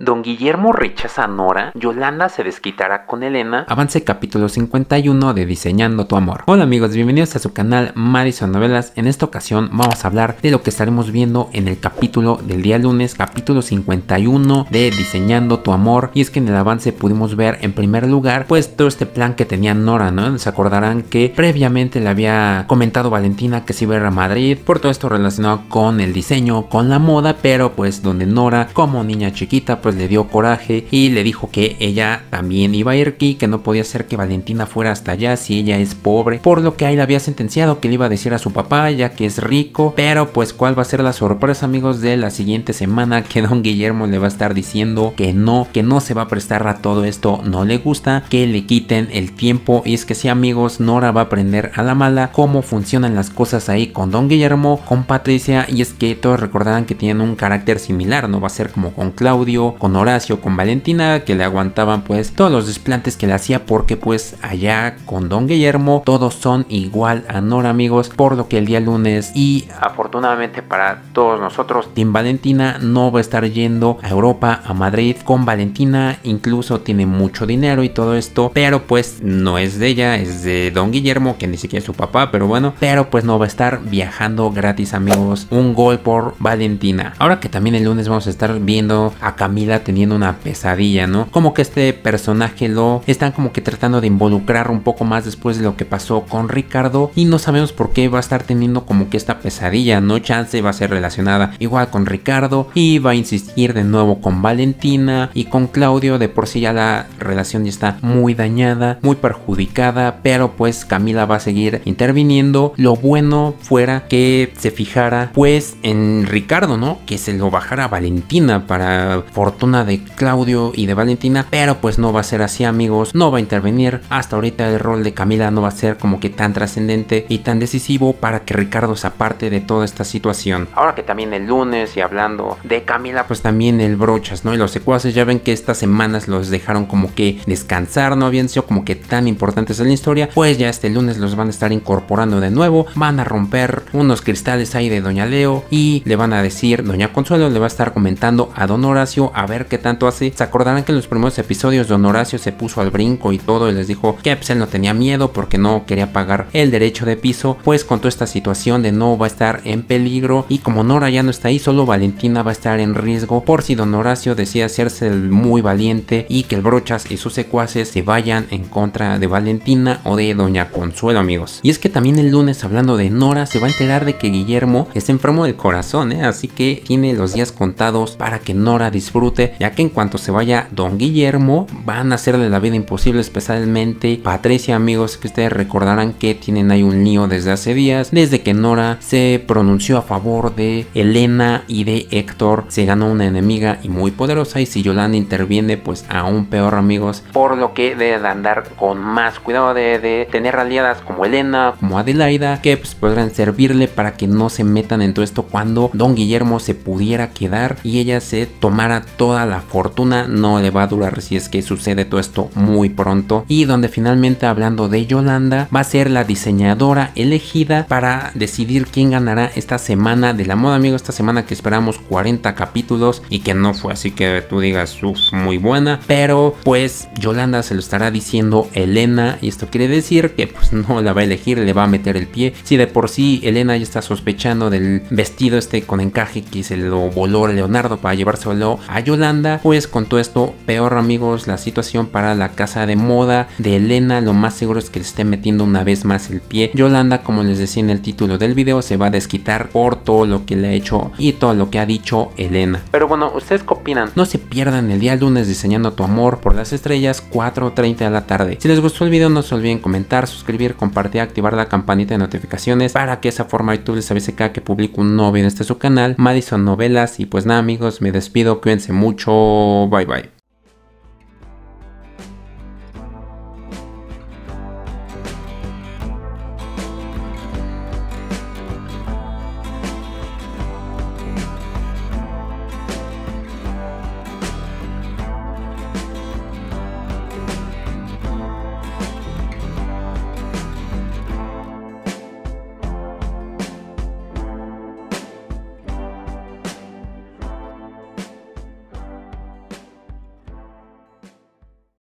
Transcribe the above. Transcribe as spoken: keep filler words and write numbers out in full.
Don Guillermo rechaza a Nora, Yolanda se desquitará con Elena. Avance capítulo cincuenta y uno de Diseñando tu amor. Hola amigos, bienvenidos a su canal Madison Novelas. En esta ocasión vamos a hablar de lo que estaremos viendo en el capítulo del día lunes, capítulo cincuenta y uno de Diseñando tu amor. Y es que en el avance pudimos ver en primer lugar pues todo este plan que tenía Nora, ¿no? Se acordarán que previamente le había comentado Valentina que se iba a ir a Madrid por todo esto relacionado con el diseño, con la moda, pero pues donde Nora como niña chiquita pues le dio coraje y le dijo que ella también iba a ir aquí, que no podía ser que Valentina fuera hasta allá si ella es pobre, por lo que ahí le había sentenciado que le iba a decir a su papá ya que es rico. Pero pues cuál va a ser la sorpresa amigos de la siguiente semana, que Don Guillermo le va a estar diciendo que no, que no se va a prestar a todo esto, no le gusta que le quiten el tiempo. Y es que sí amigos, Nora va a aprender a la mala cómo funcionan las cosas ahí con Don Guillermo, con Patricia, y es que todos recordarán que tienen un carácter similar, no va a ser como con Claudio, con Horacio, con Valentina, que le aguantaban pues todos los desplantes que le hacía, porque pues allá con Don Guillermo todos son igual a Nora amigos, por lo que el día lunes y afortunadamente para todos nosotros Team Valentina no va a estar yendo a Europa, a Madrid con Valentina. Incluso tiene mucho dinero y todo esto, pero pues no es de ella, es de Don Guillermo, que ni siquiera es su papá, pero bueno, pero pues no va a estar viajando gratis amigos. Un gol por Valentina. Ahora que también el lunes vamos a estar viendo a Camila teniendo una pesadilla, ¿no? Como que este personaje lo están como que tratando de involucrar un poco más después de lo que pasó con Ricardo, y no sabemos por qué va a estar teniendo como que esta pesadilla, ¿no? Chance va a ser relacionada igual con Ricardo y va a insistir de nuevo con Valentina y con Claudio. De por sí ya la relación ya está muy dañada, muy perjudicada, pero pues Camila va a seguir interviniendo. Lo bueno fuera que se fijara pues en Ricardo, ¿no? Que se lo bajara a Valentina para fortuna de Claudio y de Valentina, pero pues no va a ser así amigos, no va a intervenir. Hasta ahorita el rol de Camila no va a ser como que tan trascendente y tan decisivo para que Ricardo se aparte de toda esta situación. Ahora que también el lunes, y hablando de Camila, pues también el Brochas, ¿no? Y los secuaces ya ven que estas semanas los dejaron como que descansar, no habían sido como que tan importantes en la historia, pues ya este lunes los van a estar incorporando de nuevo, van a romper unos cristales ahí de Doña Leo y le van a decir, Doña Consuelo le va a estar comentando a Don Horacio a ver qué tanto hace. Se acordarán que en los primeros episodios Don Horacio se puso al brinco y todo y les dijo que pues él no tenía miedo porque no quería pagar el derecho de piso. Pues con toda esta situación de no va a estar en peligro, y como Nora ya no está ahí, solo Valentina va a estar en riesgo por si Don Horacio decide hacerse el muy valiente y que el Brochas y sus secuaces se vayan en contra de Valentina o de Doña Consuelo amigos. Y es que también el lunes, hablando de Nora, se va a enterar de que Guillermo está enfermo del corazón, ¿eh? Así que tiene los días contados para que Nora disfrute, ya que en cuanto se vaya Don Guillermo van a hacerle la vida imposible, especialmente Patricia amigos, que ustedes recordarán que tienen ahí un lío desde hace días, desde que Nora se pronunció a favor de Elena y de Héctor. Se ganó una enemiga y muy poderosa, y si Yolanda interviene pues aún peor amigos, por lo que debe de andar con más cuidado de, de tener aliadas como Elena, como Adelaida, que pues podrán servirle para que no se metan en todo esto cuando Don Guillermo se pudiera quedar y ella se tomara toda la fortuna. No le va a durar si es que sucede todo esto muy pronto. Y donde finalmente, hablando de Yolanda, va a ser la diseñadora elegida para decidir quién ganará esta semana de la moda amigos, esta semana que esperamos cuarenta capítulos y que no fue así que tú digas uff, muy buena, pero pues Yolanda se lo estará diciendo Elena, y esto quiere decir que pues no la va a elegir, le va a meter el pie. Si de por sí Elena ya está sospechando del vestido este con encaje que se lo voló Leonardo para llevárselo a Yolanda, pues con todo esto peor amigos la situación para la casa de moda de Elena. Lo más seguro es que le esté metiendo una vez más el pie. Yolanda, como les decía en el título del video, se va a desquitar por todo lo que le ha hecho y todo lo que ha dicho Elena. Pero bueno, ¿ustedes qué opinan? No se pierdan el día lunes Diseñando tu amor por las estrellas, cuatro treinta de la tarde. Si les gustó el video no se olviden comentar, suscribir, compartir, activar la campanita de notificaciones para que de esa forma YouTube les avise cada que publico un nuevo video en este su canal Madison Novelas. Y pues nada amigos, me despido, cuídense mucho, bye bye.